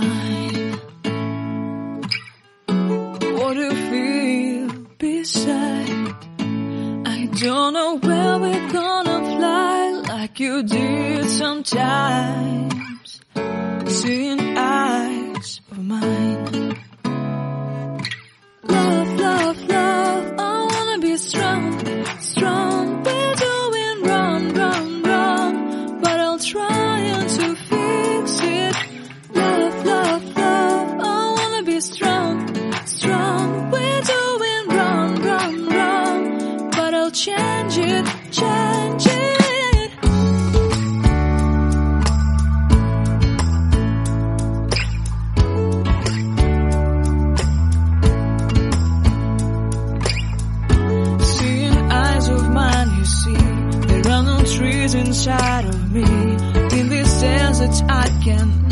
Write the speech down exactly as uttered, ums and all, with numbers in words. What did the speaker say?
mine. What do you feel beside? I don't know where we're gonna fly like you did sometimes. Seeing eyes of mine. Love, love, love, I wanna be strong, strong. We're doing wrong, wrong, wrong, but I'll try to fix it. Love, love, love, I wanna be strong, strong. We're doing wrong, wrong, wrong, but I'll change it, change it. Trees inside of me, in this desert I can